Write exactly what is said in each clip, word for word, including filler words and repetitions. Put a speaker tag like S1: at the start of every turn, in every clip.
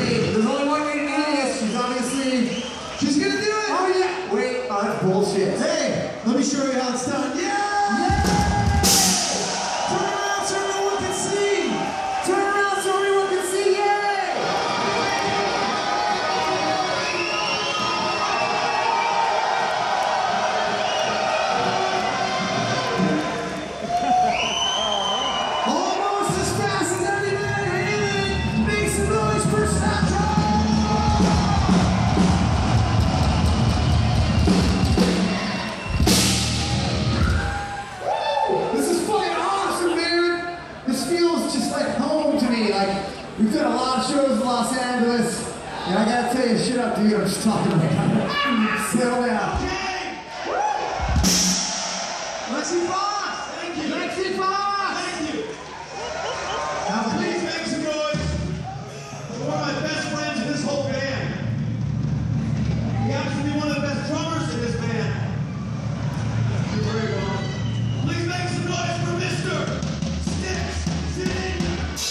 S1: me. There's only one way to do this. She's obviously... She's gonna do it! Oh yeah! Wait, oh, that's bullshit. Hey, let me show you how it's done. Yeah! Yeah! Turn around so everyone can see! Turn around so everyone can see! Yay! Almost as fast as anything! Anything! Make some noise for Satchel! We've done a lot of shows in Los Angeles, and I gotta tell you, shut up, dude, I'm just talking right now. Settle down. Okay. Lexi Fox! Thank you. Lexi Fox! Thank you. Now please make some noise for one of my best friends in this whole band. He happens to be one of the best drummers in this band. You're very welcome. Please make some noise for Mister Sticks Sitting.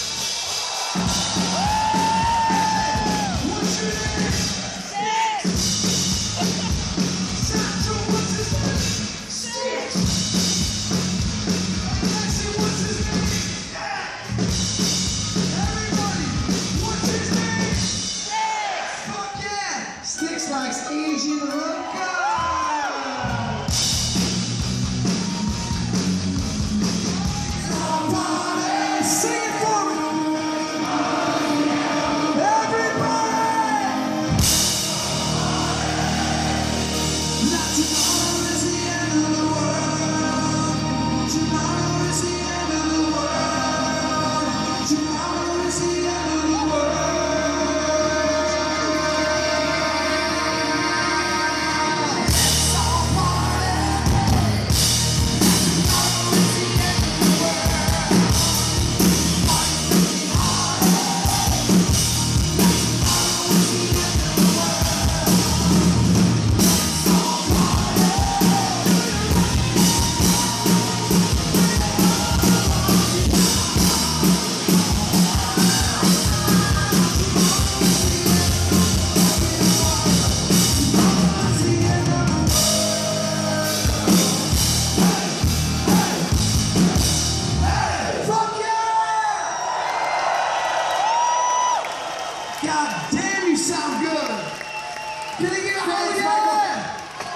S1: God damn, you sound good! Can I get a oh yeah?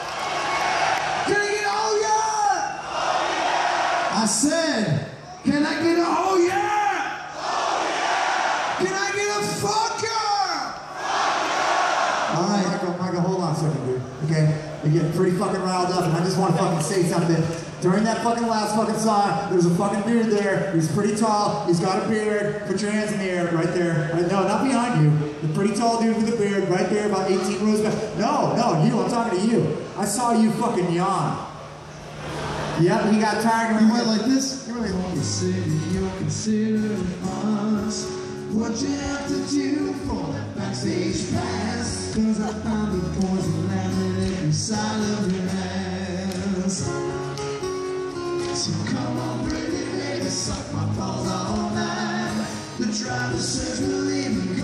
S1: Can I get a oh yeah? Oh yeah! I said, can I get a oh yeah? Oh yeah! Can I get a fuck yeah? Fuck yeah! Alright, Michael, Michael, hold on a second, dude. Okay? You're getting pretty fucking riled up, and I just want to fucking say something. During that fucking last fucking song, there's a fucking dude there. He's pretty tall. He's got a beard. Put your hands in the air, right there. Right, no, not behind you. The pretty tall dude with a beard, right there, about eighteen rows back. No, no, you. I'm talking to you. I saw you fucking yawn. Yep, he got tired. You went like this. You really want to say you're considering us. What you have to do for that backstage pass? Cause I found the poison landing inside of your hands. So come on, pretty lady, suck my balls all night. The driver says we're leaving.